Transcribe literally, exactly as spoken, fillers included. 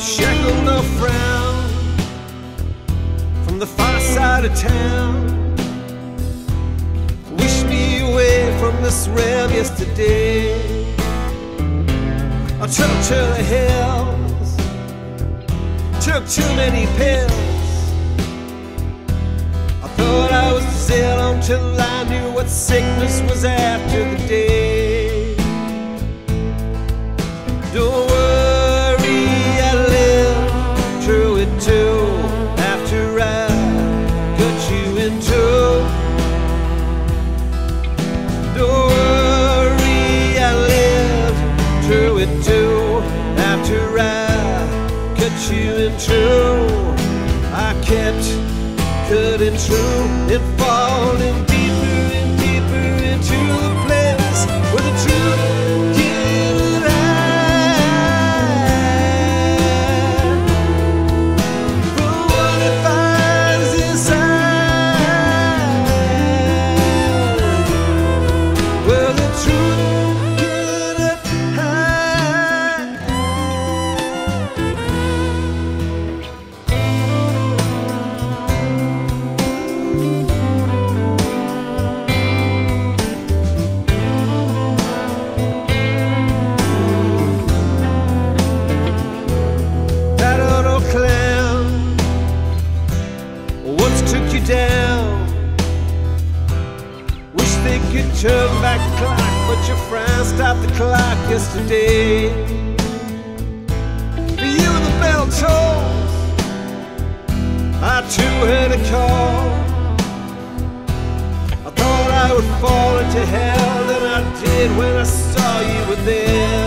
Shekel no frown from the far side of town. Wish me away from this realm yesterday. I took to the hills, took too many pills. I thought I was sail until I knew what sickness was after the day. Don't worry, I lived through it too. After I got you in two. Don't worry, I lived through it too. After I cut you in two, I kept cutting through and falling deeper and deeper into the place where the truth can hide from what it finds inside. Well, the truth cannot hide. That auto clown once took you down. Wish they could turn back the clock, but your friend stopped the clock yesterday. For you the bell tolls, I too heard a call. I thought I would fall into hell, then I did when I saw you were there.